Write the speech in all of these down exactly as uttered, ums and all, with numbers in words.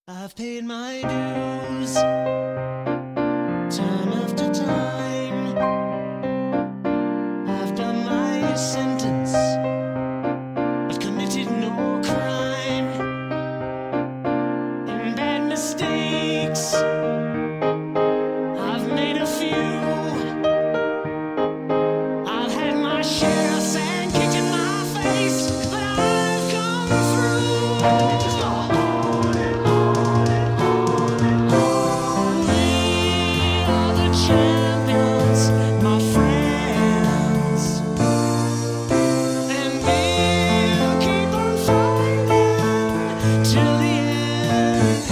I've paid my dues, time after time. I've done my sentence, I've committed no crime. And bad mistakes, I've made a few. I've had my share of sand kicked in my face, but I've come through. Just on and on and on and on. We are the champions, my friends, and we'll keep on fighting till the end.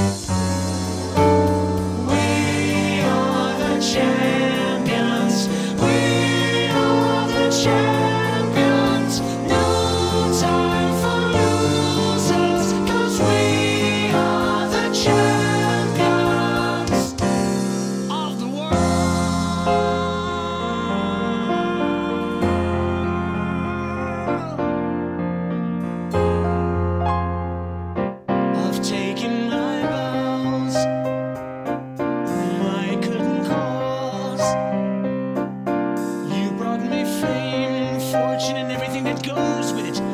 We are the champions. We are the champions. No time for losers, 'cause we are the champions of the world. I've taken my vows, whom I couldn't cause. You brought me fame, fortune, and everything that goes with it.